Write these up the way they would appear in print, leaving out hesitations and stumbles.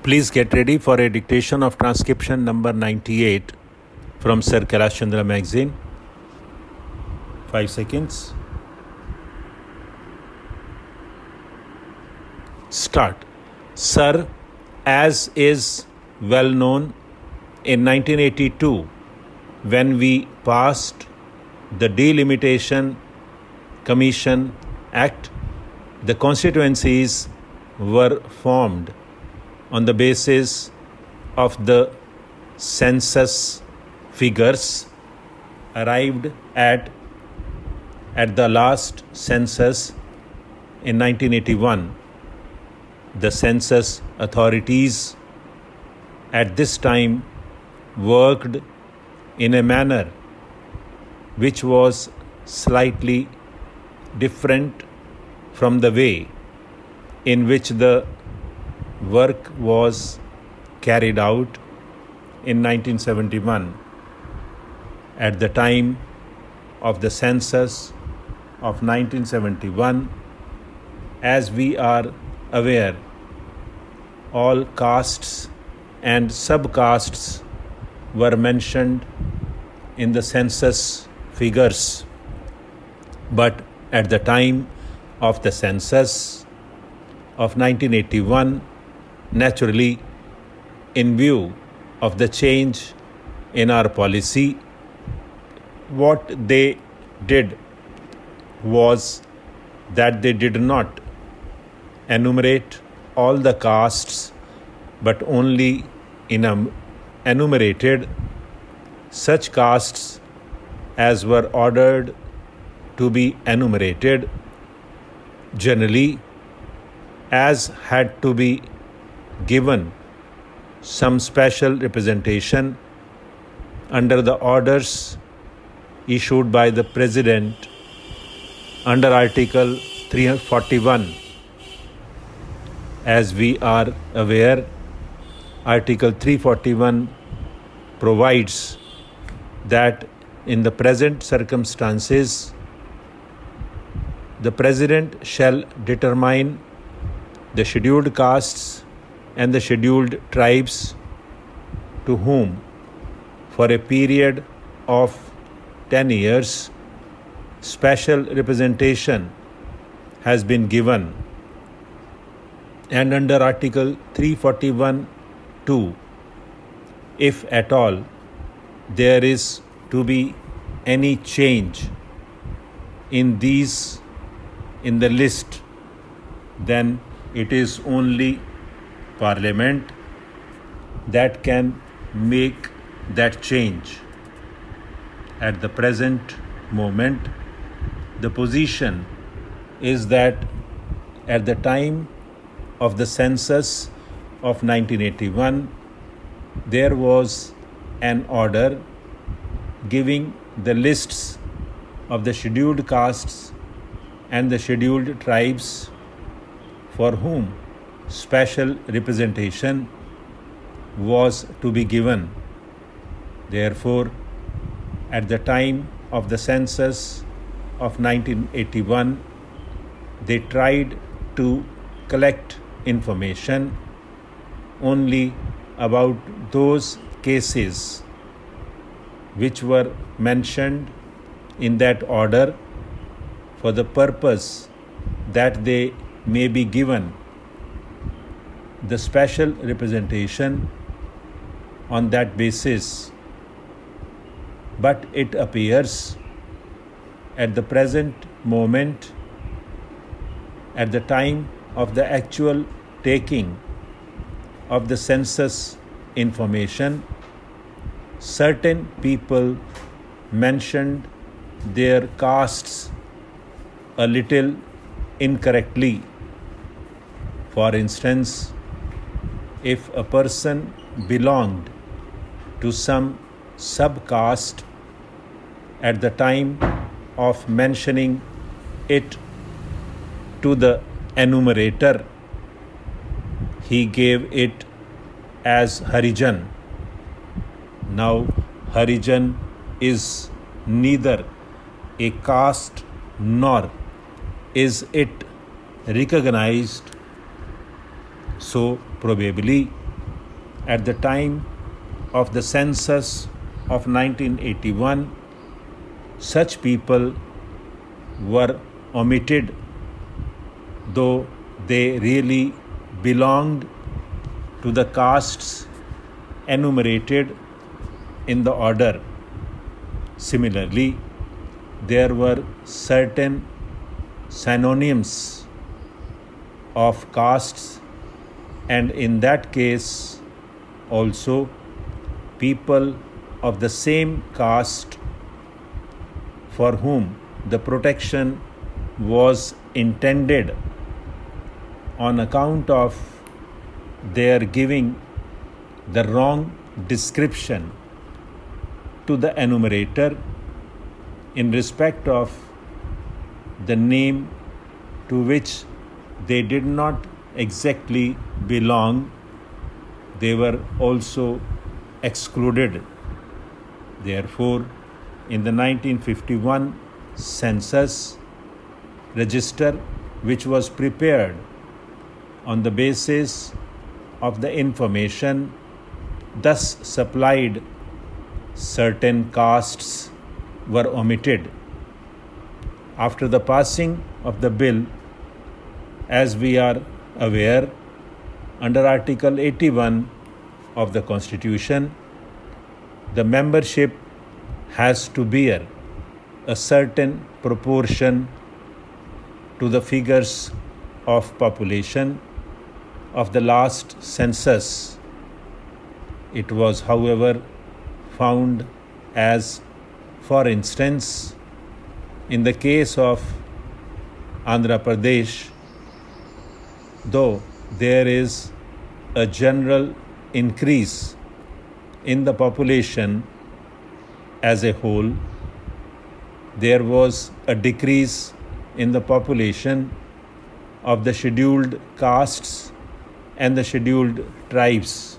Please get ready for a dictation of transcription number 98 from Sir Kailash Chandra magazine. 5 seconds. Start. Sir, as is well known, in 1982, when we passed the Delimitation Commission Act, the constituencies were formed on the basis of the census figures arrived at the last census in 1981. The census authorities at this time worked in a manner which was slightly different from the way in which the work was carried out in 1971. At the time of the census of 1971, as we are aware, all castes and subcastes were mentioned in the census figures. But at the time of the census of 1981, naturally, in view of the change in our policy, what they did was that they did not enumerate all the castes, but only enumerated such castes as were ordered to be enumerated, generally as had to be given some special representation under the orders issued by the President under Article 341. As we are aware, Article 341 provides that in the present circumstances, the President shall determine the scheduled castes and the scheduled tribes to whom, for a period of 10 years, special representation has been given. And under Article 341(2), if at all there is to be any change in the list, then it is only Parliament that can make that change. At the present moment, the position is that at the time of the census of 1981, there was an order giving the lists of the scheduled castes and the scheduled tribes for whom special representation was to be given. Therefore, at the time of the census of 1981, they tried to collect information only about those cases which were mentioned in that order, for the purpose that they may be given the special representation on that basis. But it appears at the present moment, at the time of the actual taking of the census information, certain people mentioned their castes a little incorrectly. For instance, if a person belonged to some subcaste, at the time of mentioning it to the enumerator, he gave it as Harijan. Now, Harijan is neither a caste nor is it recognized. So probably at the time of the census of 1981, such people were omitted, though they really belonged to the castes enumerated in the order. Similarly, there were certain synonyms of castes, and in that case also people of the same caste for whom the protection was intended on account of their giving the wrong description to the enumerator in respect of the name to which they did not exactly belong, they were also excluded. Therefore, in the 1951 census register, which was prepared on the basis of the information thus supplied, certain castes were omitted. After the passing of the bill, as we are aware, under Article 81 of the Constitution, the membership has to bear a certain proportion to the figures of population of the last census. It was, however, found as, for instance, in the case of Andhra Pradesh, though there is a general increase in the population as a whole, there was a decrease in the population of the scheduled castes and the scheduled tribes.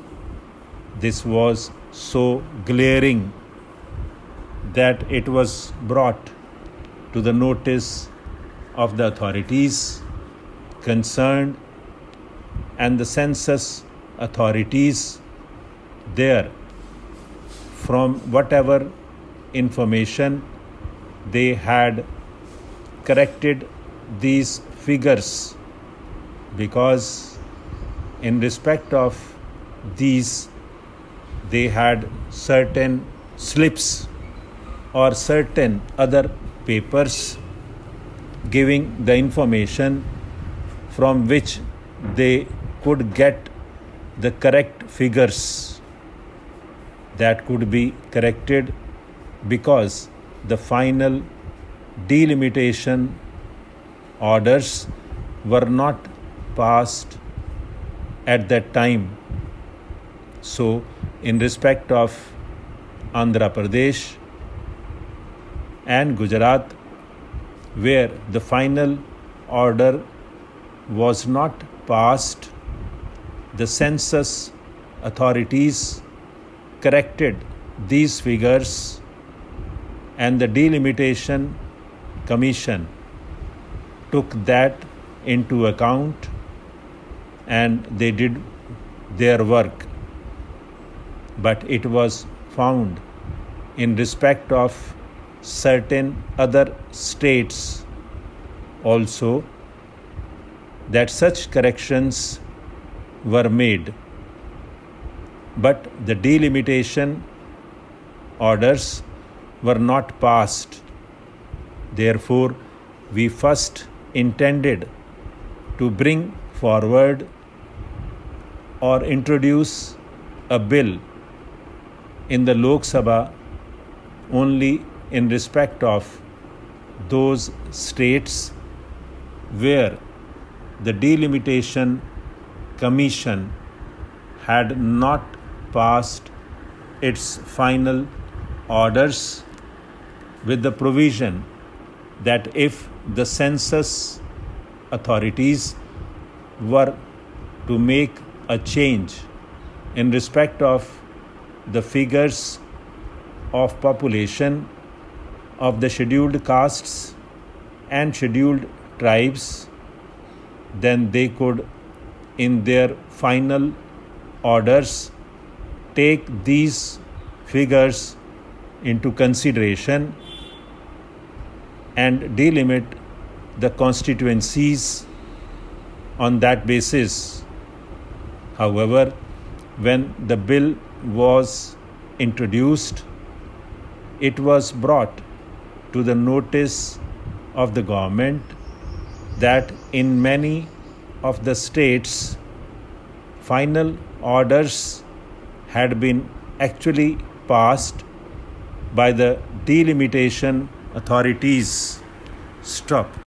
This was so glaring that it was brought to the notice of the authorities concerned, and the census authorities there, from whatever information they had, corrected these figures, because in respect of these they had certain slips or certain other papers giving the information from which they could get the correct figures that could be corrected, because the final delimitation orders were not passed at that time. So, in respect of Andhra Pradesh and Gujarat, where the final order was not passed, the census authorities corrected these figures, and the delimitation commission took that into account and they did their work. But it was found in respect of certain other states also that such corrections were made, but the delimitation orders were not passed. Therefore, we first intended to bring forward or introduce a bill in the Lok Sabha only in respect of those states where the delimitation commission had not passed its final orders, with the provision that if the census authorities were to make a change in respect of the figures of population of the scheduled castes and scheduled tribes, then they could, in their final orders take these figures into consideration and delimit the constituencies on that basis. However, when the bill was introduced, it was brought to the notice of the government that in many of the states, final orders had been actually passed by the delimitation authorities. Stop.